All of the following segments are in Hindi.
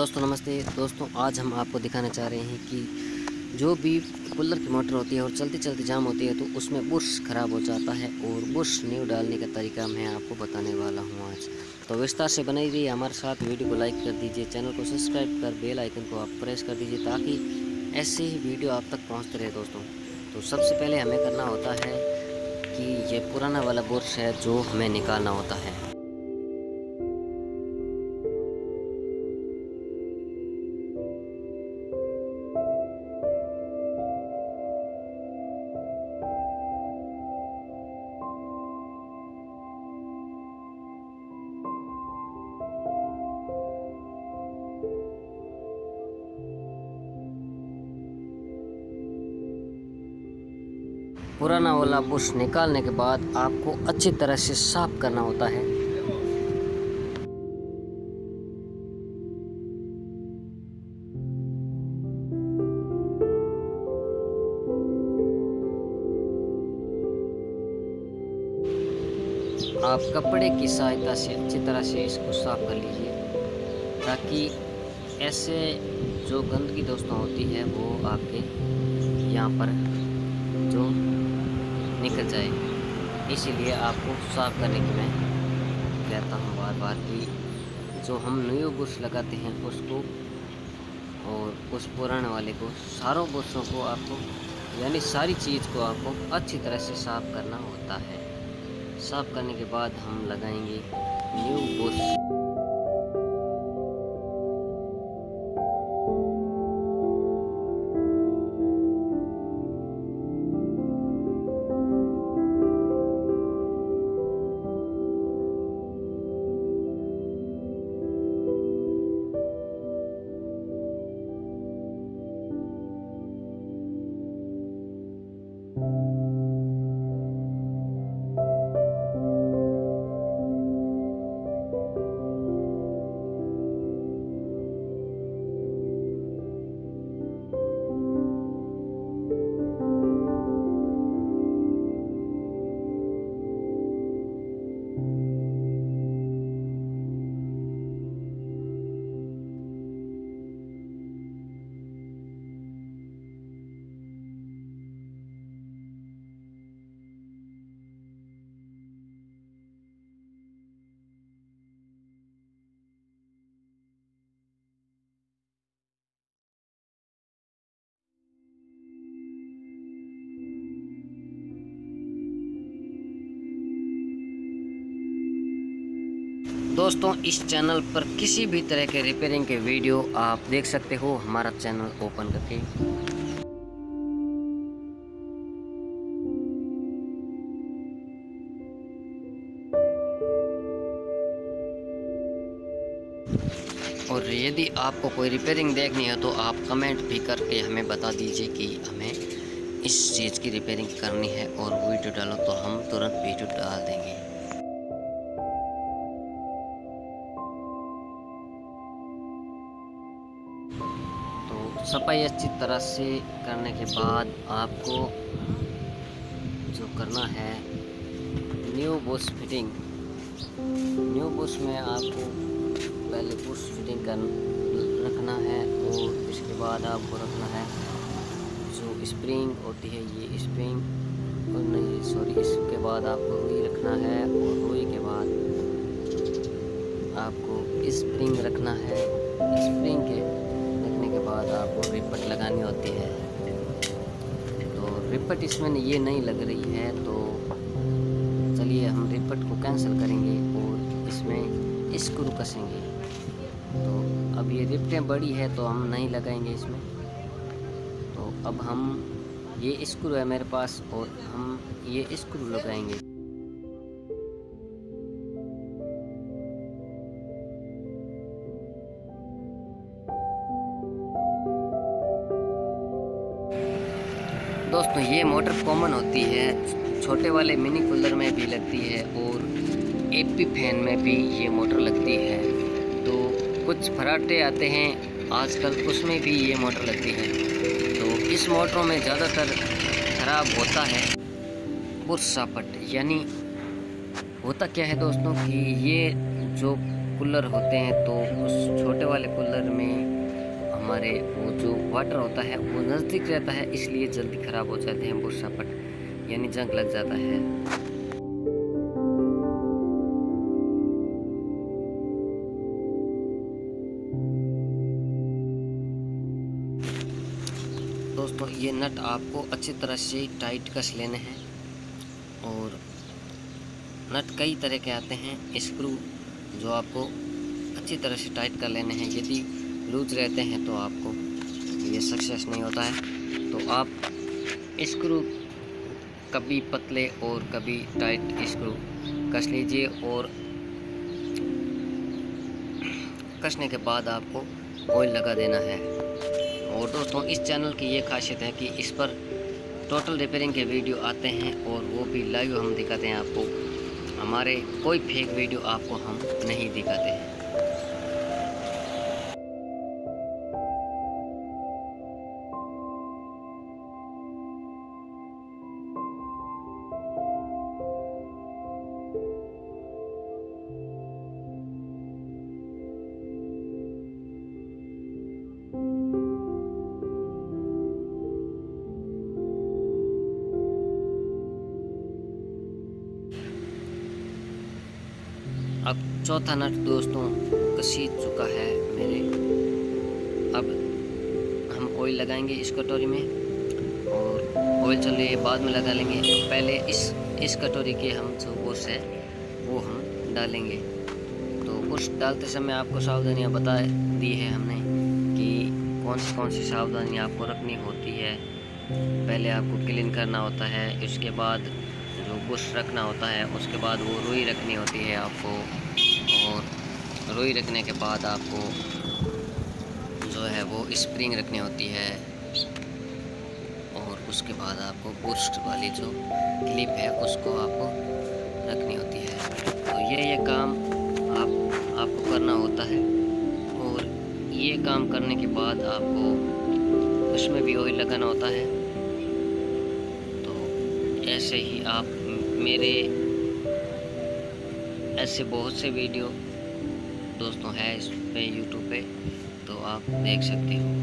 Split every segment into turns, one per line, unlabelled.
दोस्तों नमस्ते दोस्तों, आज हम आपको दिखाना चाह रहे हैं कि जो भी कूलर की मोटर होती है और चलते चलते जाम होती है तो उसमें बुश ख़राब हो जाता है और बुश न्यू डालने का तरीका मैं आपको बताने वाला हूं आज। तो विस्तार से बनाई रही हमारे साथ, वीडियो को लाइक कर दीजिए, चैनल को सब्सक्राइब कर बेल आइकन को आप प्रेस कर दीजिए ताकि ऐसे ही वीडियो आप तक पहुँचते रहे दोस्तों। तो सबसे पहले हमें करना होता है कि ये पुराना वाला बुश है जो हमें निकालना होता है। पुराना वाला बुश निकालने के बाद आपको अच्छी तरह से साफ करना होता है। आप कपड़े की सहायता से अच्छी तरह से इसको साफ कर लीजिए ताकि ऐसे जो गंदगी दोस्तों होती है वो आपके यहाँ पर जो निकल जाए। इसीलिए आपको साफ करने की मैं कहता हूँ बार बार कि जो हम न्यू बुश लगाते हैं उसको और उस पुराने वाले को, सारों बुशों को आपको यानी सारी चीज़ को आपको अच्छी तरह से साफ करना होता है। साफ करने के बाद हम लगाएंगे न्यू बुश। दोस्तों इस चैनल पर किसी भी तरह के रिपेयरिंग के वीडियो आप देख सकते हो हमारा चैनल ओपन करके। और यदि आपको कोई रिपेयरिंग देखनी है तो आप कमेंट भी करके हमें बता दीजिए कि हमें इस चीज़ की रिपेयरिंग करनी है और वीडियो डालो तो हम तुरंत वीडियो डाल देंगे। सफाई अच्छी तरह से करने के बाद आपको जो करना है new bush fitting. New bush में आपको पहले बुश फिटिंग कर रखना है और इसके बाद आपको रखना है जो स्प्रिंग होती है, ये स्प्रिंग और नहीं सॉरी, इसके बाद आपको रुई रखना है और रुई के बाद आपको स्प्रिंग रखना है। स्प्रिंग के बाद आपको रिपट लगानी होती है। तो रिपट इसमें ये नहीं लग रही है तो चलिए हम रिपट को कैंसिल करेंगे और इसमें स्क्रू कसेंगे। तो अब ये रिपटें बड़ी है तो हम नहीं लगाएंगे इसमें। तो अब हम ये स्क्रू है मेरे पास और हम ये स्क्रू लगाएंगे। दोस्तों ये मोटर कॉमन होती है, छोटे वाले मिनी कूलर में भी लगती है और एपी फैन में भी ये मोटर लगती है। तो कुछ फराटे आते हैं आजकल, उसमें भी ये मोटर लगती है। तो इस मोटरों में ज़्यादातर ख़राब होता है बुश सापट। यानी होता क्या है दोस्तों कि ये जो कूलर होते हैं तो उस छोटे वाले कूलर में हमारे वो जो वाटर होता है वो नज़दीक रहता है, इसलिए जल्दी ख़राब हो जाते हैं, बुश सापट यानी जंग लग जाता है। दोस्तों ये नट आपको अच्छी तरह से टाइट कस लेने हैं, और नट कई तरह के आते हैं, स्क्रू जो आपको अच्छी तरह से टाइट कर लेने हैं। यदि लूज रहते हैं तो आपको ये सक्सेस नहीं होता है। तो आप स्क्रू कभी पतले और कभी टाइट स्क्रू कस लीजिए, और कसने के बाद आपको ऑयल लगा देना है। और दोस्तों इस चैनल की ये खासियत है कि इस पर टोटल रिपेयरिंग के वीडियो आते हैं, और वो भी लाइव हम दिखाते हैं आपको। हमारे कोई फेक वीडियो आपको हम नहीं दिखाते हैं। अब चौथा नट दोस्तों कसी चुका है मेरे। अब हम ऑयल लगाएंगे इस कटोरी में, और ऑयल चलिए बाद में लगा लेंगे। पहले इस कटोरी के हम जो बुश है वो हम डालेंगे। तो बुश डालते समय आपको सावधानियां बता दी है हमने कि कौन सी सावधानियां आपको रखनी होती है। पहले आपको क्लीन करना होता है, उसके बाद जो बुश रखना होता है, उसके बाद वो रुई रखनी होती है आपको, और रुई रखने के बाद आपको जो है वो स्प्रिंग रखनी होती है, और उसके बाद आपको बुश वाली जो क्लिप है उसको आपको रखनी होती है। तो ये काम आपको करना होता है, और ये काम करने के बाद आपको उसमें भी ऑयल लगाना होता है। ऐसे ही आप मेरे ऐसे बहुत से वीडियो दोस्तों है इस पे यूट्यूब पे, तो आप देख सकते हो।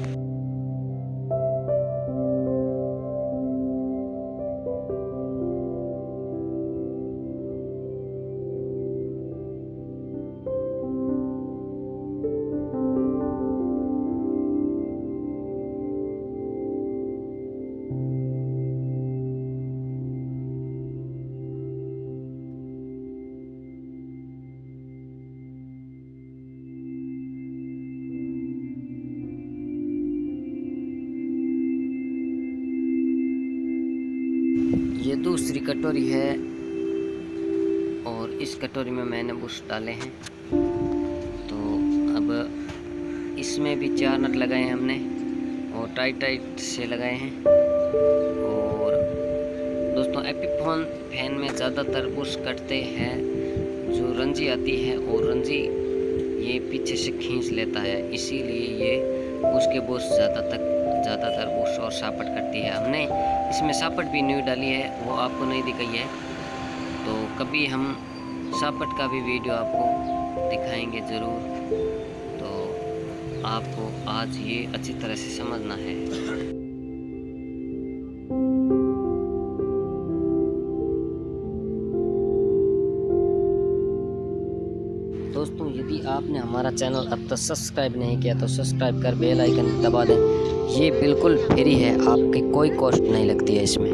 ये दूसरी कटोरी है, और इस कटोरी में मैंने बुश डाले हैं। तो अब इसमें भी 4 नट लगाए हैं हमने, और टाइट से लगाए हैं। और दोस्तों एपिफोन फैन में ज़्यादातर बुश कटते हैं, जो रंजी आती है, और रंजी ये पीछे से खींच लेता है, इसीलिए ये उसके बुश ज़्यादातर बुश और सापट करती है। हमने इसमें सापट भी न्यू डाली है, वो आपको नहीं दिखाई है, तो कभी हम सापट का भी वीडियो आपको दिखाएंगे ज़रूर। तो आपको आज ये अच्छी तरह से समझना है। दोस्तों यदि आपने हमारा चैनल अब तक सब्सक्राइब नहीं किया तो सब्सक्राइब कर बेल आइकन दबा दें। ये बिल्कुल फ्री है, आपकी कोई कॉस्ट नहीं लगती है इसमें।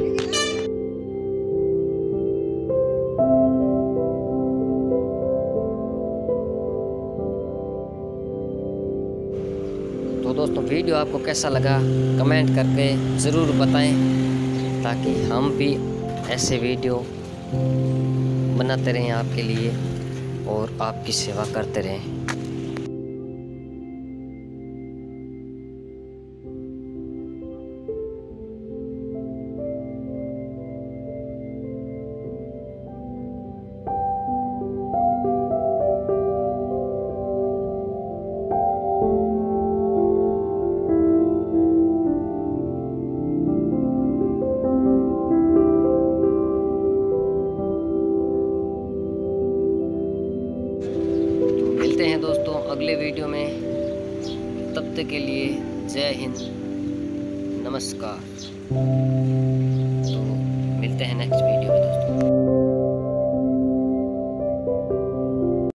तो दोस्तों वीडियो आपको कैसा लगा कमेंट करके ज़रूर बताएं, ताकि हम भी ऐसे वीडियो बनाते रहें आपके लिए और आपकी सेवा करते रहें। हैं दोस्तों अगले वीडियो में। तब तक के लिए जय हिंद, नमस्कार। तो मिलते हैं नेक्स्ट